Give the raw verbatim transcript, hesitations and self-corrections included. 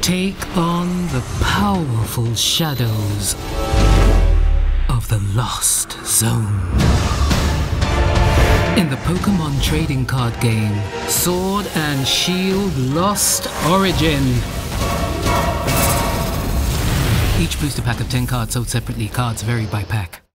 Take on the powerful shadows of the Lost Zone. In the Pokemon trading card game, Sword and Shield Lost Origin. Each booster pack of ten cards sold separately. Cards vary by pack.